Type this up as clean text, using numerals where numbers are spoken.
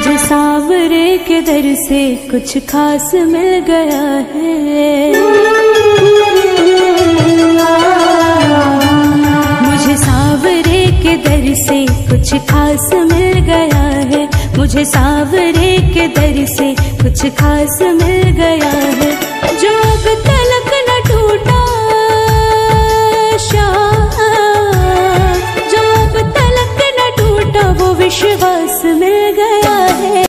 मुझे सांवरे के दर से कुछ खास मिल गया है। मुझे सांवरे के दर से कुछ खास मिल गया है। मुझे सांवरे के दर से कुछ खास मिल गया है। जो अब